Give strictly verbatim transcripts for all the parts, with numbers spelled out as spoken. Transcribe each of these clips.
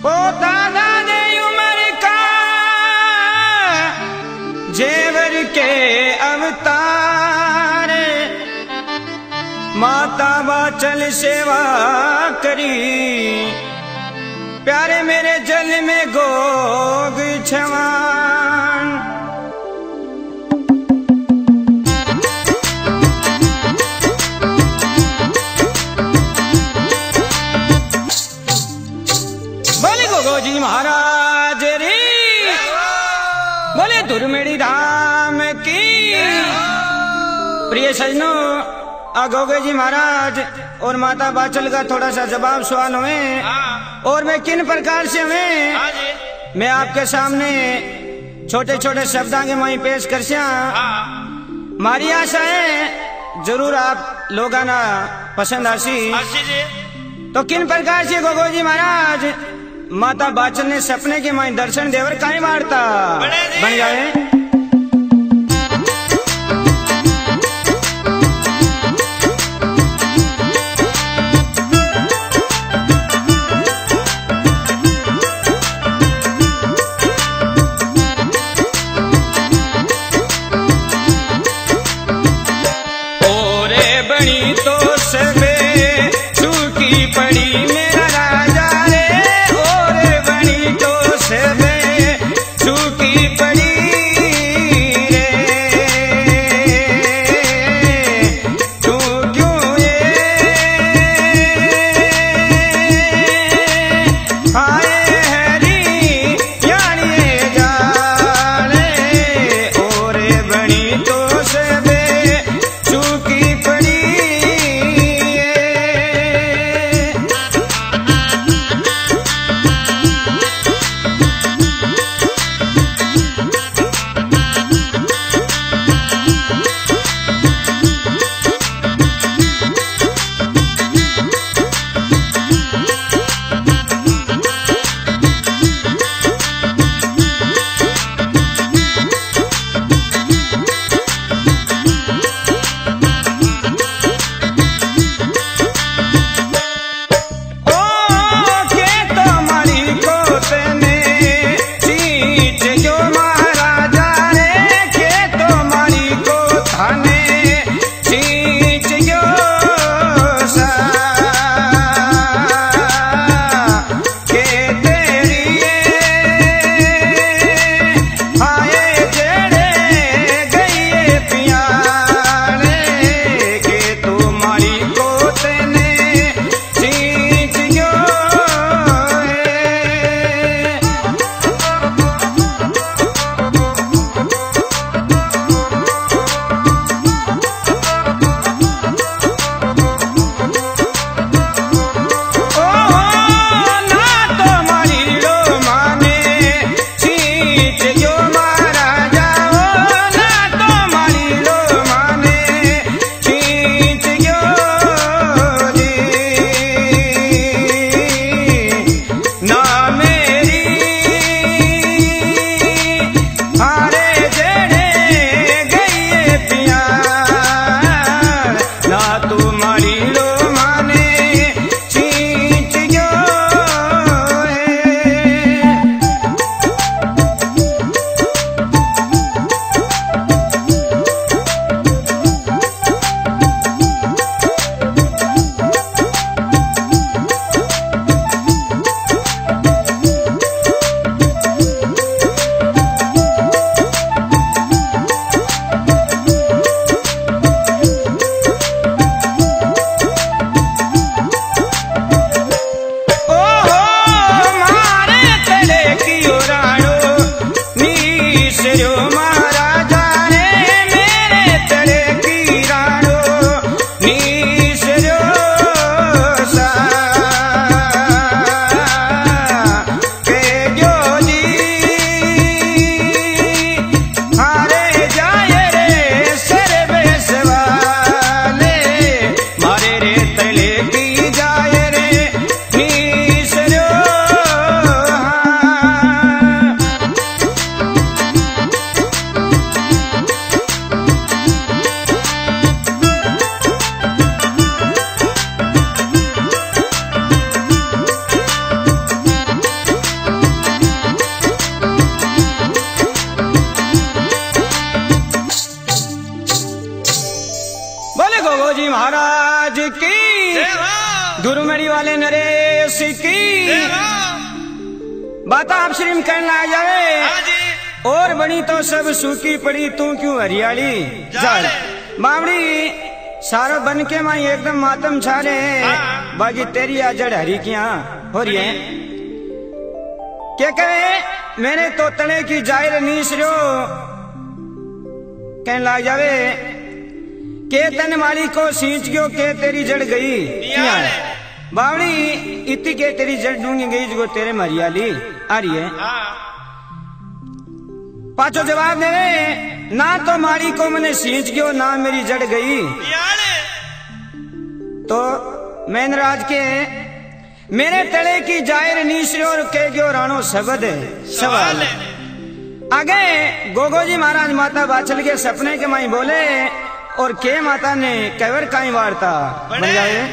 दादा दे उमर का जेवर के अवतार, माता बाचल सेवा करी, प्यारे मेरे जल में गोग छवान। बोले गोगो जी महाराज रे, बोले दुर्मेड़ी धाम की। प्रिय सजनों, गोगे जी महाराज और माता बाचल का थोड़ा सा जवाब सवाल हुए और मैं किन प्रकार से हमें मैं आपके सामने छोटे छोटे शब्दां के मैं पेश कर सिया। मारी आशा है जरूर आप लोगों ना पसंद आसी। तो किन प्रकार से गोगो जी महाराज माता बाचल ने सपने के मैं दर्शन देवर काई वार्ता बन जाए। बनी तो सबे सूखी पड़ी मेरा राजा रे, और बनी तो सबे सूखी पड़ी। धुरमड़ी वाले नरेश की बात आप श्री में कहना आ जावे और बनी तो सब सूखी पड़ी तू क्यों हरियाली जाड़ बावड़ी सारो बन के माई एकदम मातम छा रहे बाकी तेरी आजड़ हरी की हो रही है क्या कहे मैंने तो तले की जाहिर नीस रो कहने लग जावे के तन माली को सींच गयो के तेरी जड़ गई बावड़ी इतनी के तेरी जड़ ढूंढी गई जो तेरे मरियाली आ रही है पाचो जवाब दे ना तो माली को मैंने सींच गयो ना मेरी जड़ गई तो मैंने राज के मेरे तले की जाहिर नीसरो के गयो राणो शब्द सवाल आगे गोगोजी महाराज माता बाचल के सपने के माई बोले और के माता ने कवर काई वार्ता बन जाए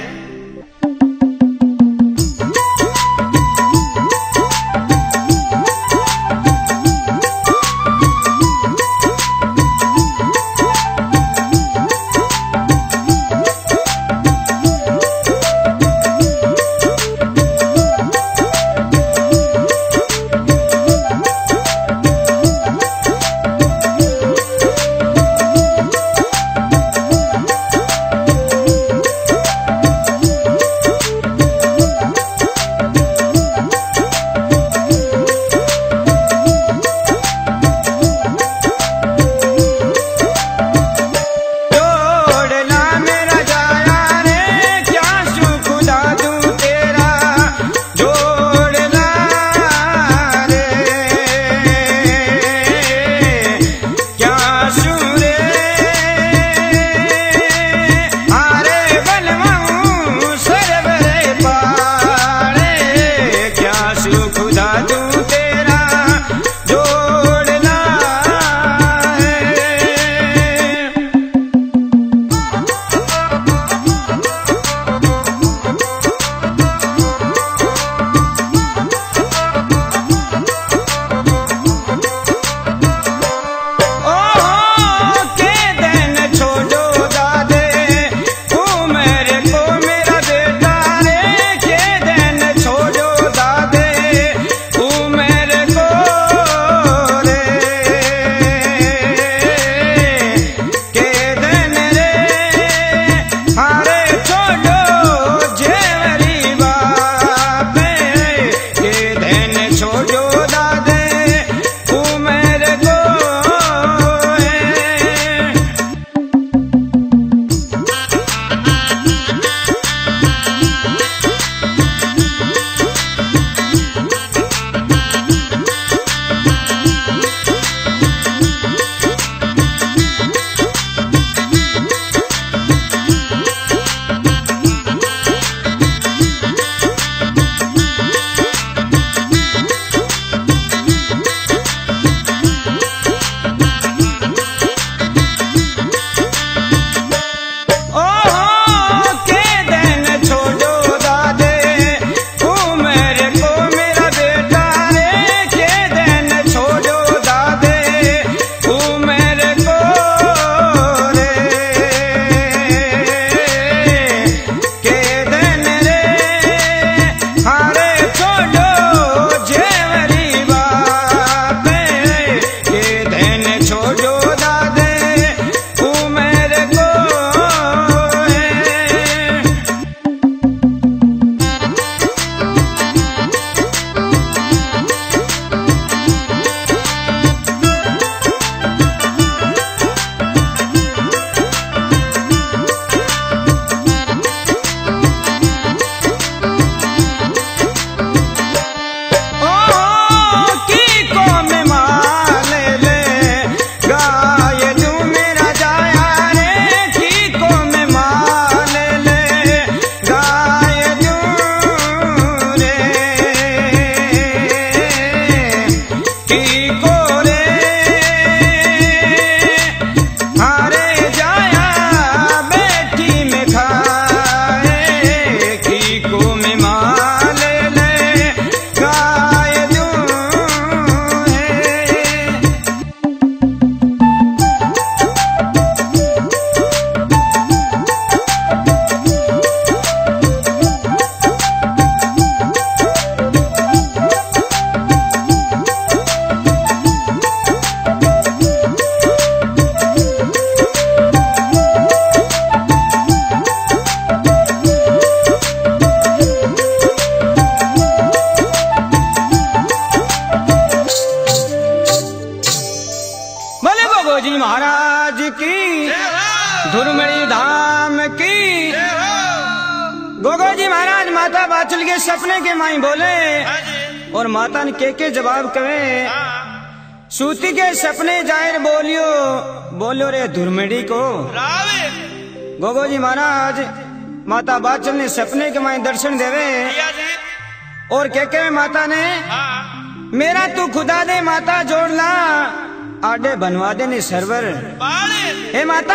धुरमड़ी धाम की। गोगो जी महाराज माता बाचल के सपने के माई बोले और माता ने के के जवाब कहे। सूती के सपने जाहिर बोलियो बोलो रे धुरमड़ी को। गोगो जी महाराज माता बाचल ने सपने के माई दर्शन देवे और के के माता ने मेरा तू खुदा दे माता जोड़ ला आडे बनवा दे ने सरवर। हे माता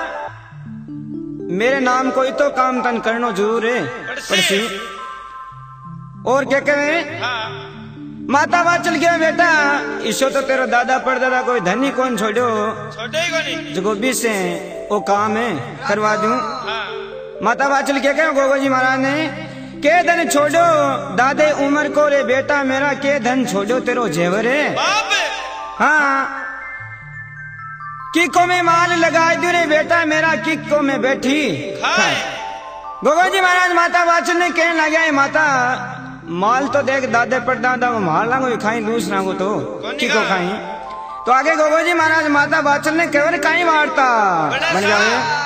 मेरे नाम कोई तो काम तन करनो जरूर है पड़सी। और क्या कहे माता बाचल गया बेटा इसो तो तेरा दादा परदादा कोई धनी कौन छोड़ो जो बीस से वो काम है करवा दूं। माता बाचल क्या कहे गोगो जी महाराज ने के धन छोड़ो दादे उम्र को रे बेटा मेरा के धन छोड़ो तेरो जेवर है। हाँ किको में माल लगा दू रे बेटा मेरा किको में बैठी। गोगो जी महाराज माता बाचल ने कहने लगा है माता माल तो देख दादे पर दादा वो माल ना खाई दूसरा को तो किको खाई। तो आगे गोगो जी महाराज माता बाचल ने केवल कहीं मारता बन जाओ।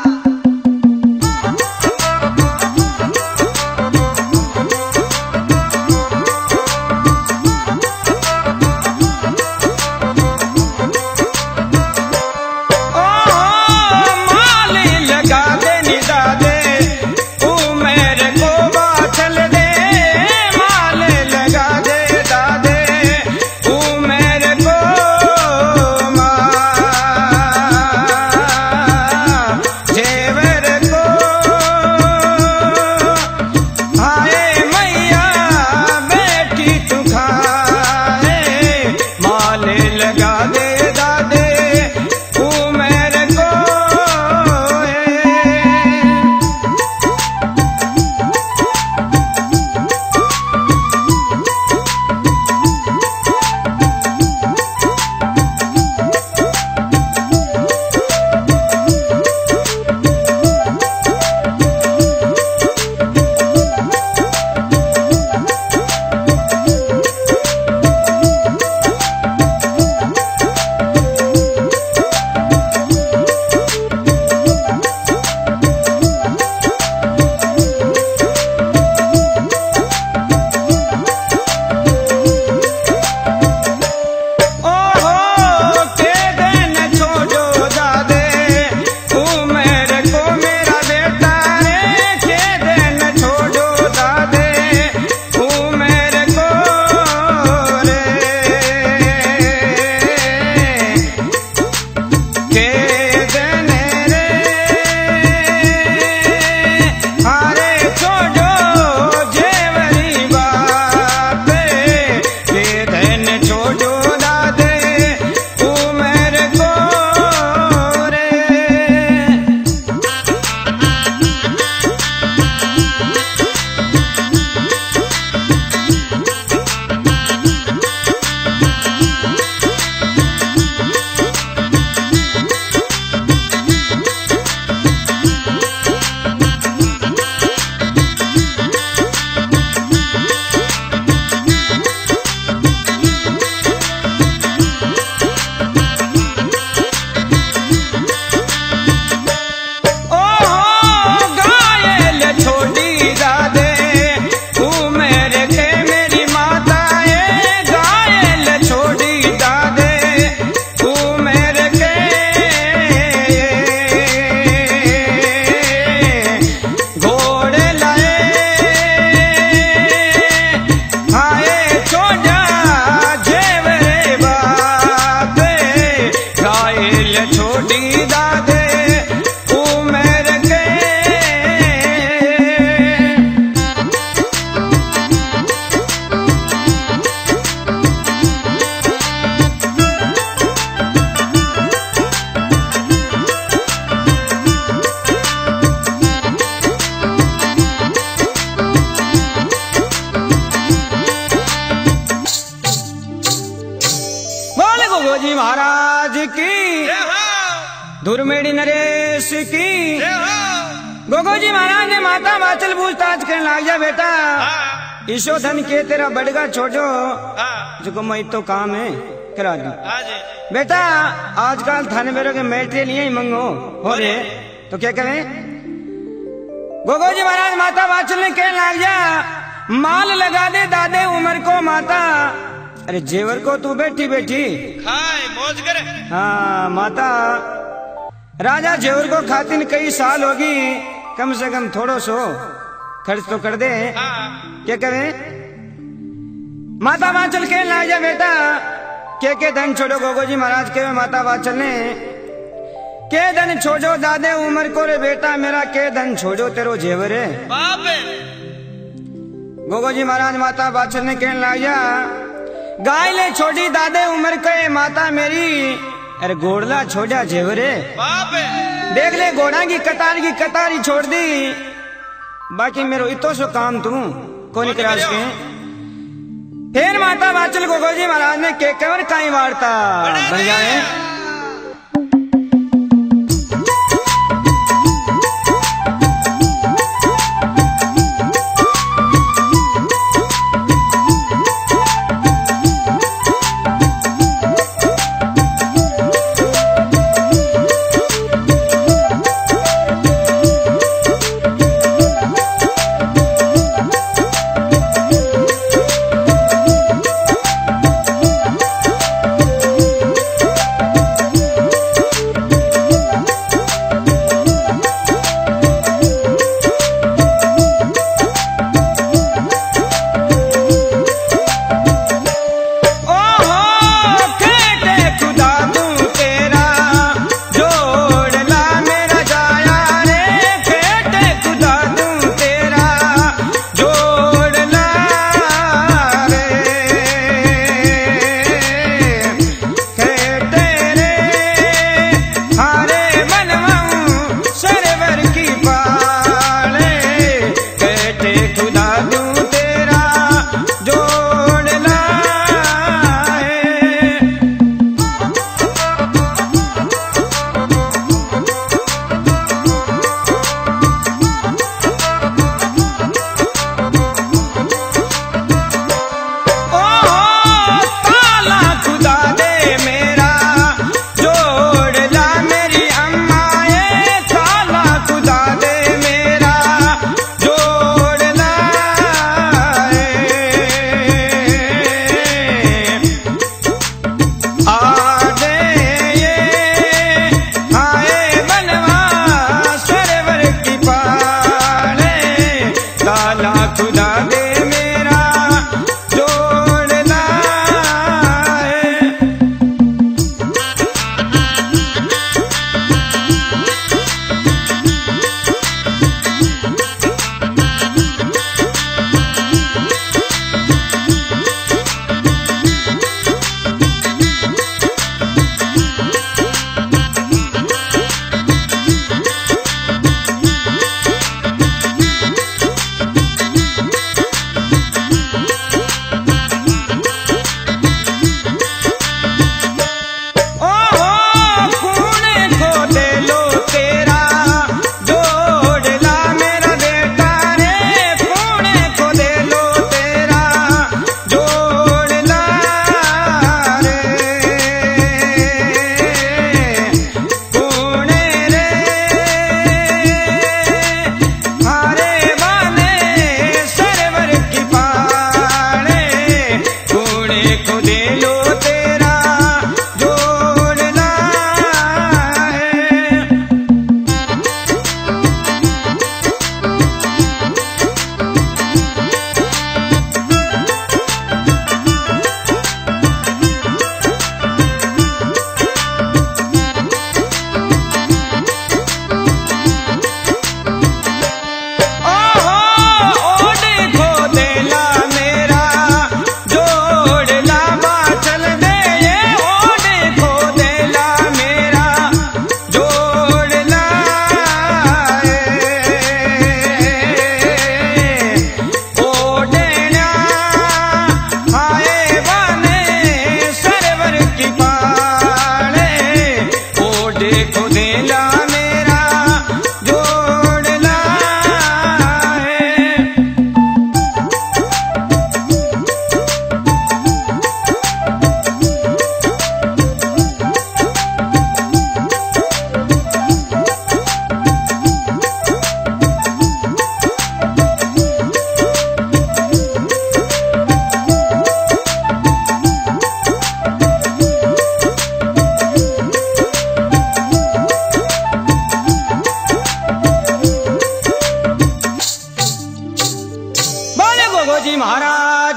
जी महाराज की, धुरमेड़ी नरेश की। गोगो जी महाराज ने माता बाचल पूछताछ करने लग जा, बेटा ईशो धन के तेरा बड़गा छोड़ो जो मैं तो काम है करा दी। बेटा आजकल थाने मेरे के मेटे नहीं मंगो हो रे तो क्या करें। गोगो जी महाराज माता बाचल ने कह लाग जा माल लगा दे दादे उम्र को माता। अरे जेवर को तू बैठी बैठी खाए मौज करे। हाँ माता राजा जेवर को खातिन कई साल होगी, कम से कम थोड़ो सो खर्च तो कर दे। हाँ। क्या करें। माता बाचल के ला जा बेटा के के धन छोड़ो। गोगो जी महाराज के माता बाचल ने के धन छोड़ो दादे उम्र को रे बेटा मेरा के धन छोड़ो तेरो जेवर है। बाप गोगो जी महाराज माता बाचल ने कहने लाया गाय ले छोड़ी दादे उम्र के माता मेरी। अरे घोड़ला छोड़ा जेवरे बाप देख ले घोड़ा की कतार की कतारी छोड़ दी, बाकी मेरो इतो सो काम तू कोनी करास के। फिर माता बाचल गोगो जी महाराज ने के कवर काई वार्ता बन जाए।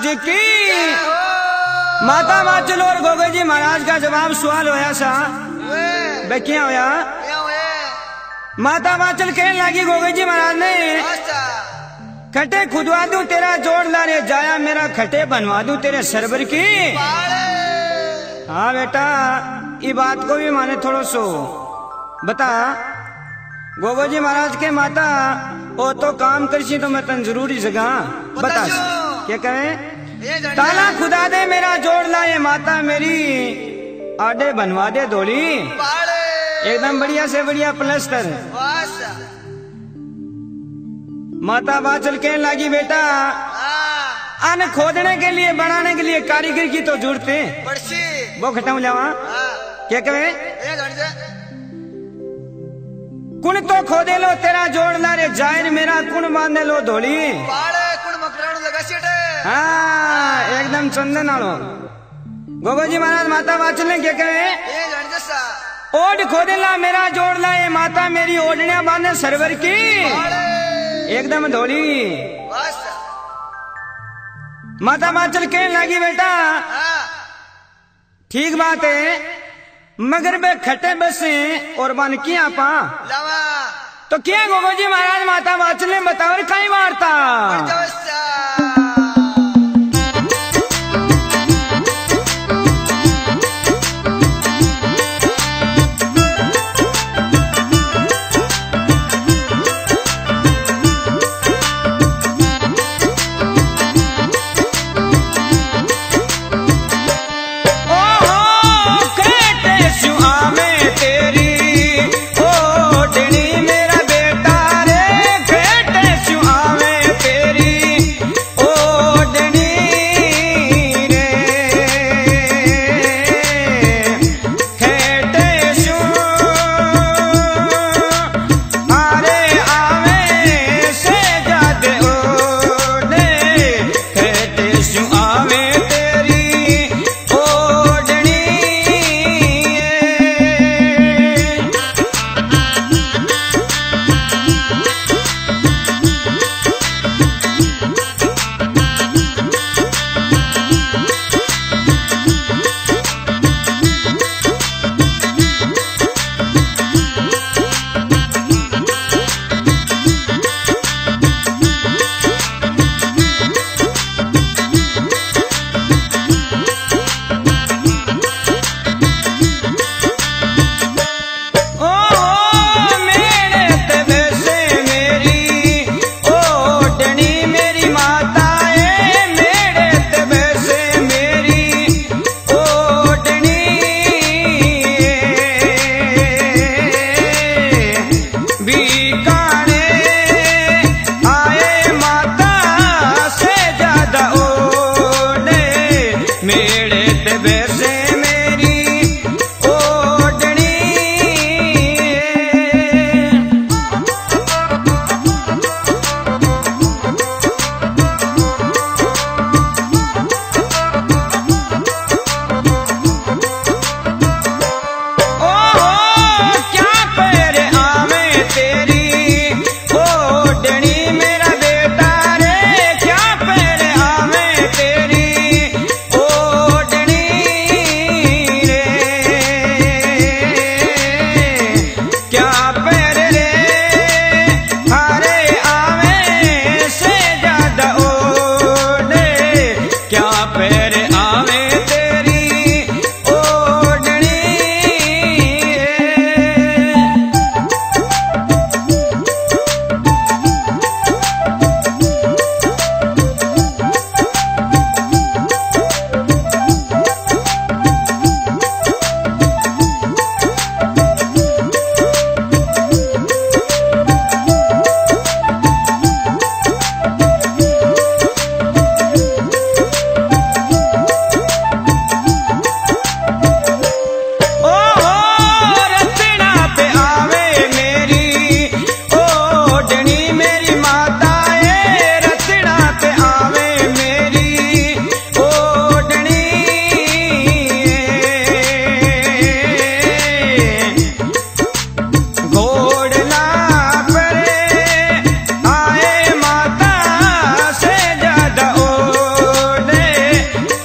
जी की। माता बाचल और गोगे जी महाराज का जवाब सवाल होया सा बे क्या होया। माता बाचल कहने लगी गोगे जी महाराज ने खटे खुदवा दूं तेरा जोड़ लारे जाया मेरा खटे बनवा दूं तेरे सरवर की। हाँ बेटा ये बात को भी माने थोड़ो सो बता। गोगो जी महाराज के माता ओ तो काम करसी तो मैं तन जरूरी जगह बता क्या कहे। ताला खुदा दे मेरा जोड़ लाए माता मेरी आडे बनवा दे धोली एकदम बढ़िया से बढ़िया प्लस्तर। माता बाचल कहने लगी बेटा अन खोदने के लिए बनाने के लिए कारीगर की तो जरूरत है वो खटाऊ जावा क्या कहे। कुण तो खोदे लो तेरा जोड़ लारे जायर मेरा कुण बांधे लो धोली। हाँ एकदम चंदन आलो। गोगो जी महाराज माता बाचल ने क्या कहे ओढ़ खोदेला मेरा जोड़ लाए माता मेरी ओढ़ने बांधे सरवर की एकदम धोली। माता बाचल कहने लगी बेटा ठीक बात है मगर बे खटे बसे और बन किया पा तो क्या गोगो जी महाराज माता बाचल ने बताओ कई वार्ता।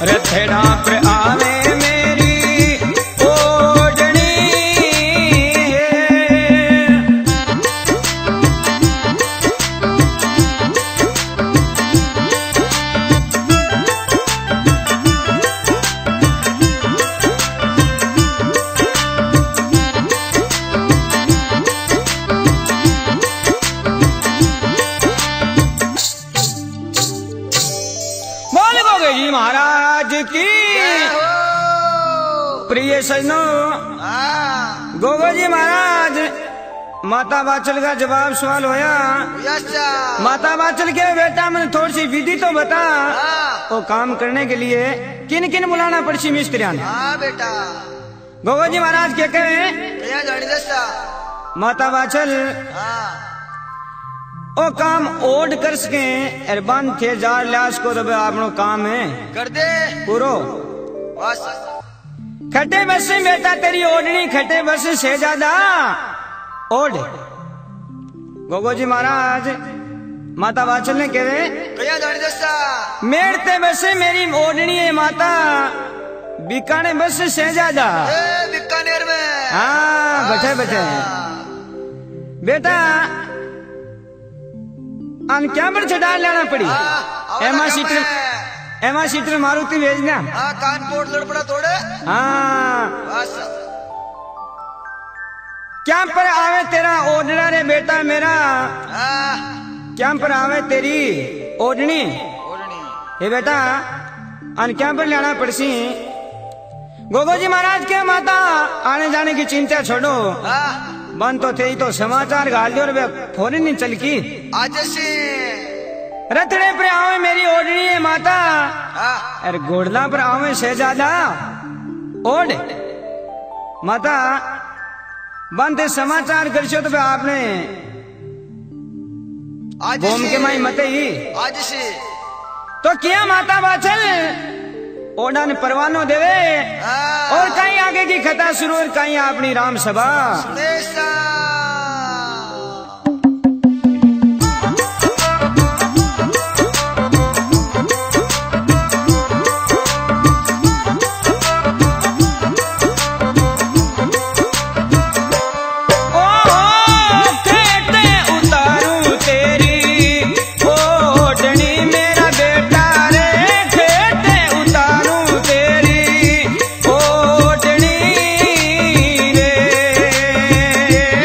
रथड़ा पर आवे मेरी ओढ़नी जी महाराज की प्रिय सजनो। गोगो जी महाराज माता बाचल का जवाब सवाल होया। माता बाचल के बेटा मैंने थोड़ी सी विधि तो बता, वो काम करने के लिए किन किन बुलाना पड़सी मिस्त्रिया ने। बेटा गोगो जी महाराज क्या कहे माता बाचल ओ काम ओढ़ कर सके अरबान थे जार लाश को रब आपनो काम है कर दे पूरो बस। खटे बस बेटा तेरी ओढ़नी खटे बस से ज्यादा ओढ़। गोगो जी महाराज माता बाचल ने कहे मेड़ते बस मेरी ओढ़नी है माता बीकाने बस से ज्यादा बीकानेर में। हाँ बैठे बैठे बेटा अन क्या बड़ चढ़ा लेना पड़ी। एमा सीटर एमा सीटर मारुति भेजना। हाँ कानपुर लड़पड़ा थोड़े। हाँ बस क्या पर आवे तेरा ओढ़ना रे बेटा मेरा। हाँ क्या पर आवे तेरी ओढ़नी ओढ़नी ये बेटा अन क्या पर लेना पड़सी। गोगो जी महाराज के माता आने जाने की चिंता छोड़ो। हाँ बंद तो थे ही तो समाचार गाल दियो रे फोन नहीं चल की। आज से रथड़े पर आवे मेरी ओढ़नी है माता। हाँ अरे घोड़ला पर आवे शहजादा ओढ़। माता बंद समाचार कर तो आपने आज बोम के माई मते ही आज से तो किया माता बाचल ओढ़ा ने परवानो देवे। हाँ। और कहीं आगे की कथा शुरू और कहीं अपनी राम सभा। सुनेशा रे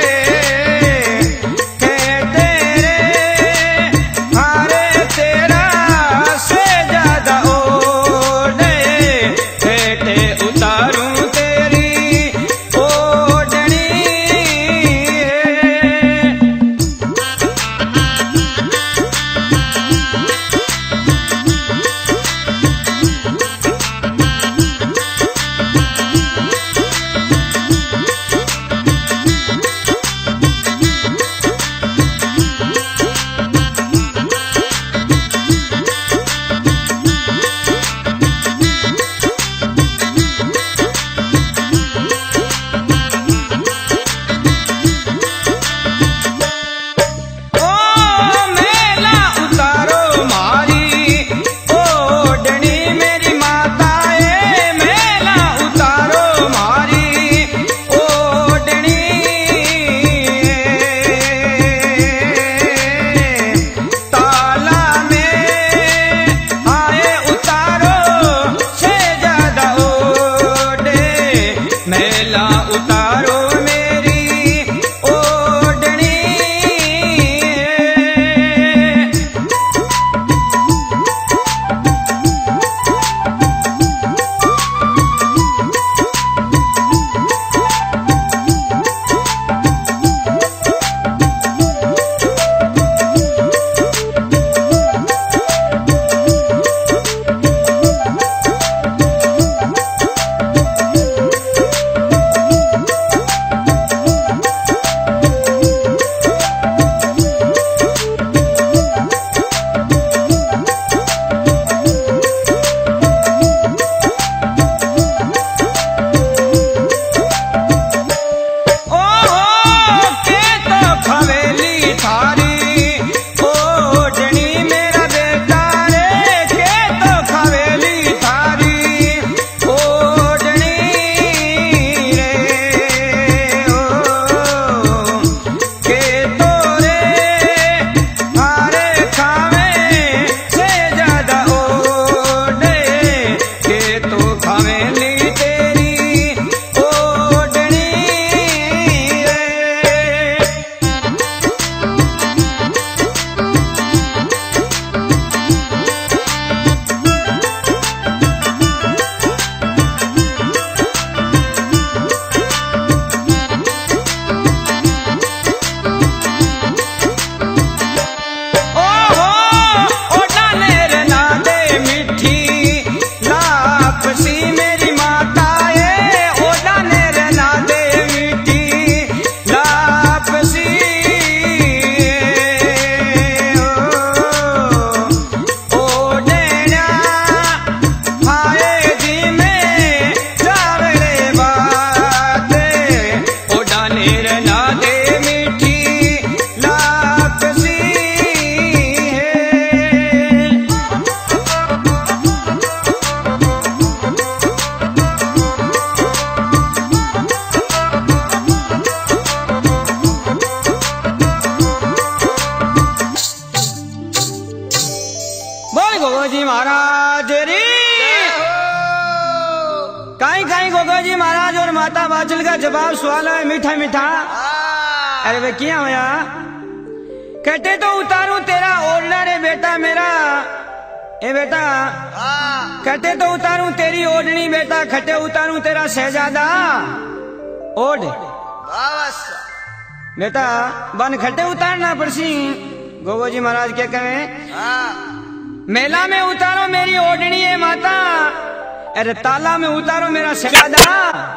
काई काई गोगो जी महाराज और माता बाचल का जवाब सवाल है मीठा मीठा। हाँ। अरे वे क्या होया? कहते तो उतारूं तेरा ओढ़ना रे बेटा मेरा, ए बेटा। हाँ। कहते तो उतारूं तेरी ओढ़नी बेटा, खटे उतारूं तेरा शहजादा ओढ़ बस बेटा। बन खटे उतारना पड़सी। गोगो जी महाराज क्या कहें? हाँ। मेला में उतारो मेरी ओढ़नी है माता, अरे ताला में उतारो मेरा शहजादा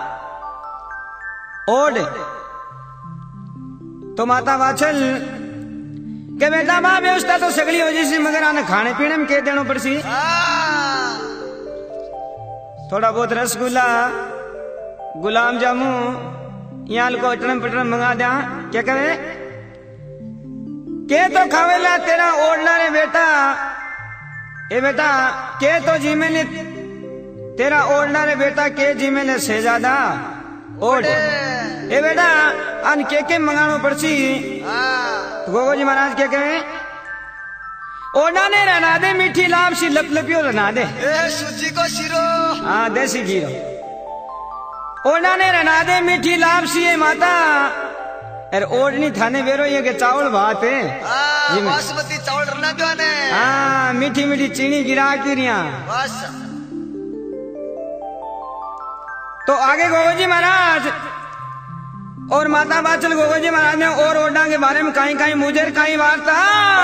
ओढ़। तो माता वाचल के बेटा मां व्यवस्था तो सगली हो जैसी, मगर आने खाने पीने में कह देना पड़सी। हाँ। थोड़ा बहुत रसगुल्ला गुलाब जामू यहाँ को अटरम पटरम मंगा दिया। क्या कहे? के तो खावेला तेरा ओढ़ना रे बेटा, ए बेटा। के तो जी मैंने तेरा ओढ़ना रे बेटा, के जी मैंने शहजादा ओढ़। ए बेटा अन के के मंगानो पड़सी। हाँ। तो गोगो जी महाराज क्या कहे? ओढ़ना ने रहना दे मीठी लाभ सी लप लपियो रहना दे। ए सूजी को शिरो। हाँ देसी घी। ओढ़ना ने रहना दे मीठी लाभ सी है माता, अरे ओढ़नी थाने बेरो ये के चावल भात है। हाँ, बासमती चावल रना क्यों ने? हाँ मीठी मीठी चीनी गिरा की रिया। बस तो आगे गोगो जी महाराज और माता बाचल गोगो जी महाराज ने और ओढ़ना के बारे में कहीं कहीं मुझे कहीं वार्ता।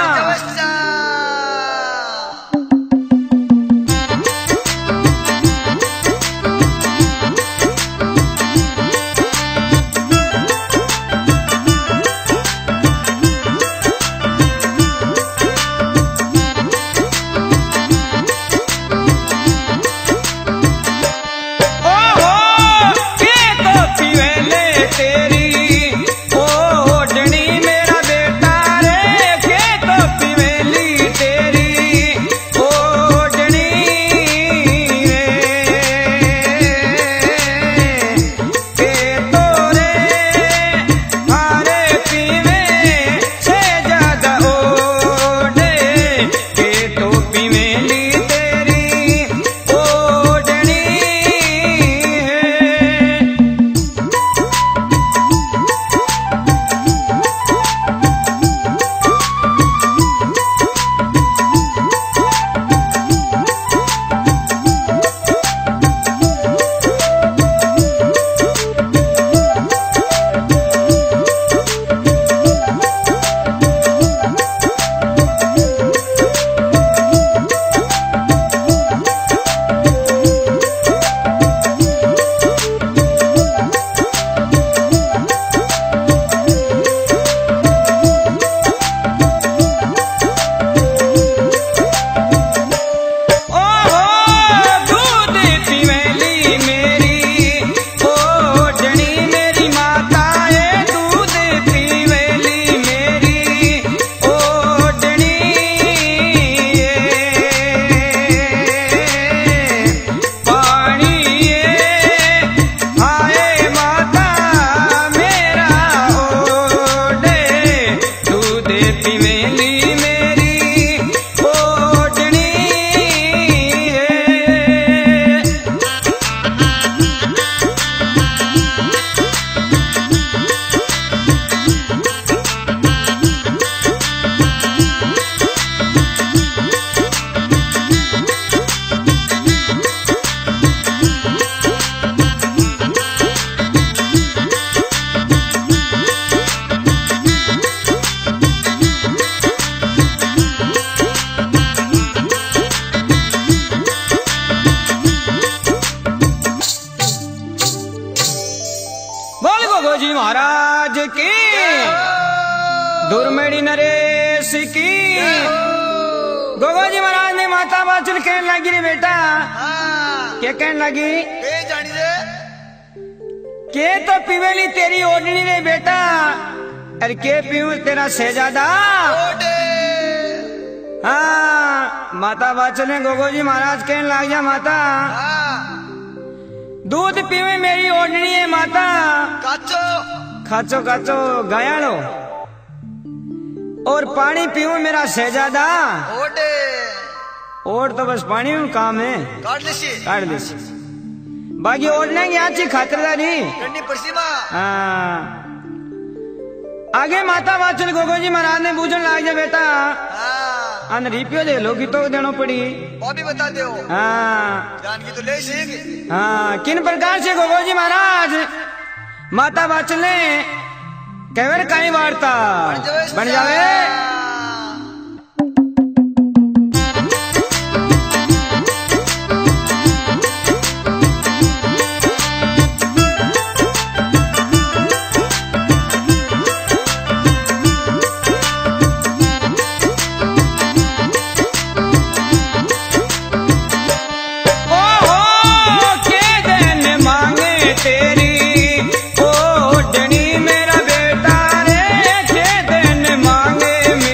जी महाराज की, दुर्मेड़ी नरेश की। गोगो जी महाराज ने माता बाचल कहने लगी रे बेटा। हाँ। क्या कहने लगी? के जानी रे? के तो पीवेली तेरी ओढ़नी रे बेटा, अरे के पीऊ तेरा शहजादा। हाँ माता बाचल ने गोगो जी महाराज कहने लग जा माता। हाँ। दूध पीवे मेरी ओढ़नी है माता, काचो खाचो खाचो गयालो, और पानी पीऊं मेरा शहजादा। ओडे और तो बस पानी में काम है, काट लेसी काट देसी। बाकी ओढ़ने की अच्छी खातिरदारी करनी पड़सी माँ। हाँ। आगे माता वाचल गोगो जी महाराज ने बूझन लाग जा बेटा हाँ अन रिपियो दे लो की तो देनो पड़ी। वो भी बता दो। हाँ जान की तो ले सीख। हाँ किन प्रकार से गोगो जी महाराज माता वाचल ने केवर काई वार्ता बन जावे। तेरी ओढ़नी मेरा बेटा रे के दिन मांगे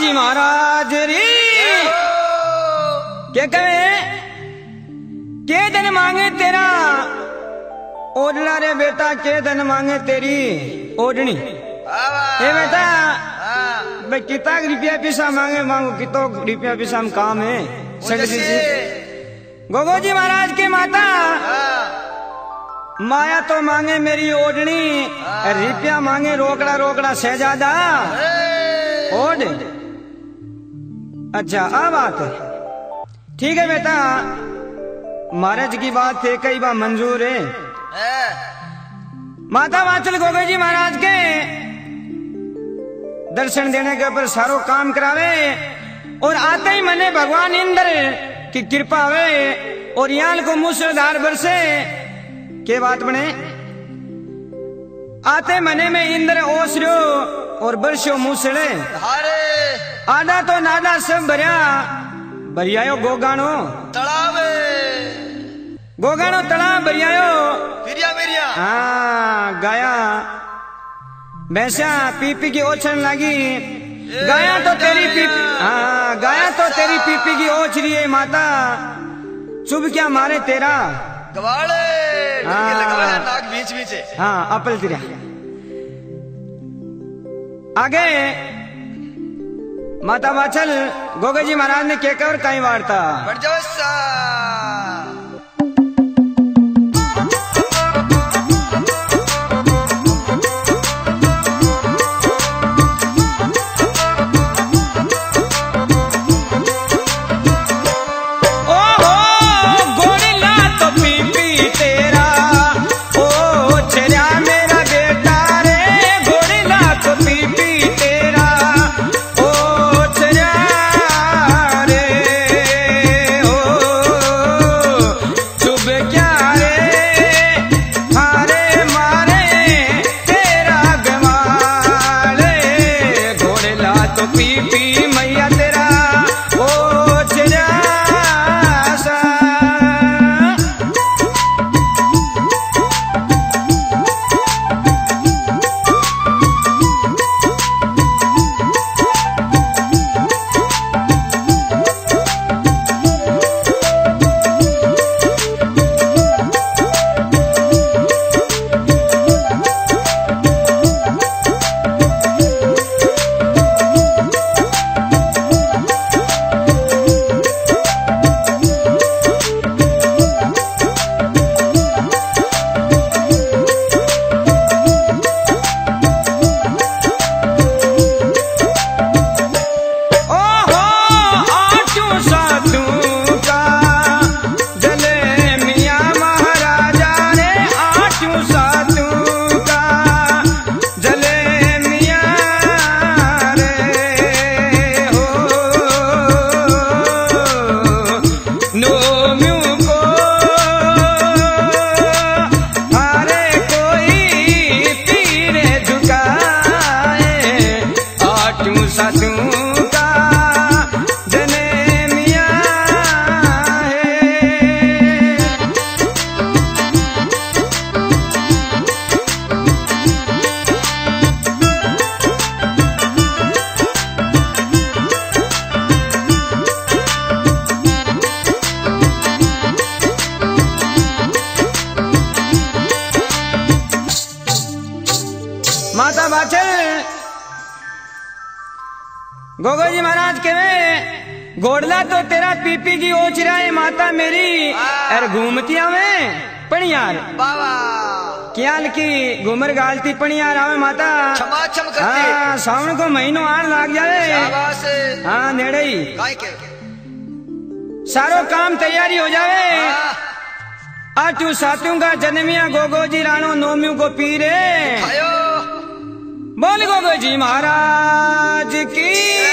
जी महाराज री क्या कहे के धन मांगे तेरा ओढ़ना रे बेटा, के धन मांगे तेरी ओढ़नी। ए बेटा भाई कितना रुपया पैसा मांगे मांगो, कितो रुपया पैसा में काम है। गोगो जी महाराज के माता माया तो मांगे मेरी ओढ़नी, रुपया मांगे रोकड़ा रोकड़ा शहजादा ओढ़। अच्छा आ बात है, ठीक है बेटा, महाराज की बात है, कई बार मंजूर है। माता वाचल गोगो जी महाराज के दर्शन देने के ऊपर सारो काम करावे और आते ही मने भगवान इंद्र की कृपा हुए और याल को मूसलाधार बरसे। के बात बने आते मने में इंद्र ओसरो और बरसो मूसले, आधा तो नादा सब भरिया भरियायो गोगानो तड़ावे, गोगानो तड़ाव भरियायो बिरिया बिरिया। हाँ गाया भैंसा पीपी की ओछन लगी, गाया तो तेरी पीपी, हाँ गाया तो तेरी पीपी की ओछ रही है माता, चुभ क्या मारे तेरा गवाले हाँ नाक बीच बीच। हाँ अपल तिरा आगे माता वाचल गोगो जी महाराज ने क्या कर कई वार्ता बढ़ जाओ सा। माता बाचल गोगो जी महाराज के में घोड़ला तो तेरा पीपी की ओछ रहा है माता मेरी, और घूमतिया में पणियार बाबा क्याल की घूमर गालती पणियार आवे माता क्षमा क्षम करते। हाँ सावन को महीनों आन लाग जावे, हाँ नेड़े ही सारो काम तैयारी हो जावे। आठू सातू का जन्मिया गोगो जी राणो नोम्यू को पीरे, बोल गोगो जी महाराज की।